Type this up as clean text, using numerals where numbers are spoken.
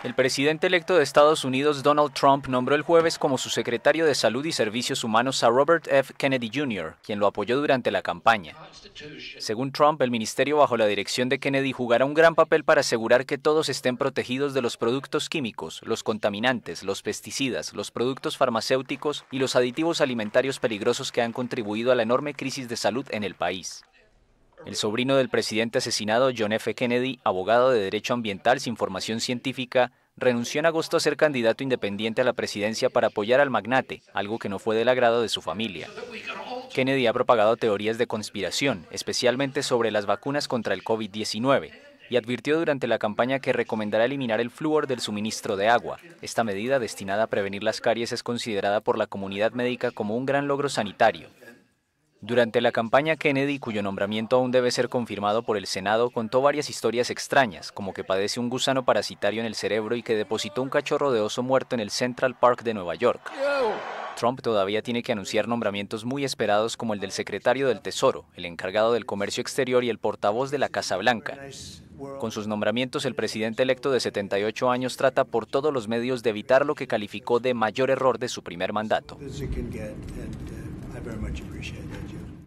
El presidente electo de Estados Unidos, Donald Trump, nombró el jueves como su secretario de Salud y Servicios Humanos a Robert F. Kennedy Jr., quien lo apoyó durante la campaña. Según Trump, el ministerio bajo la dirección de Kennedy jugará un gran papel para asegurar que todos estén protegidos de los productos químicos, los contaminantes, los pesticidas, los productos farmacéuticos y los aditivos alimentarios peligrosos que han contribuido a la enorme crisis de salud en el país. El sobrino del presidente asesinado, John F. Kennedy, abogado de derecho ambiental sin formación científica, renunció en agosto a ser candidato independiente a la presidencia para apoyar al magnate, algo que no fue del agrado de su familia. Kennedy ha propagado teorías de conspiración, especialmente sobre las vacunas contra el COVID-19, y advirtió durante la campaña que recomendará eliminar el flúor del suministro de agua. Esta medida, destinada a prevenir las caries, es considerada por la comunidad médica como un gran logro sanitario. Durante la campaña, Kennedy, cuyo nombramiento aún debe ser confirmado por el Senado, contó varias historias extrañas, como que padece un gusano parasitario en el cerebro y que depositó un cachorro de oso muerto en el Central Park de Nueva York. Trump todavía tiene que anunciar nombramientos muy esperados como el del secretario del Tesoro, el encargado del comercio exterior y el portavoz de la Casa Blanca. Con sus nombramientos, el presidente electo de 78 años trata por todos los medios de evitar lo que calificó de mayor error de su primer mandato. I very much appreciate that, Jim.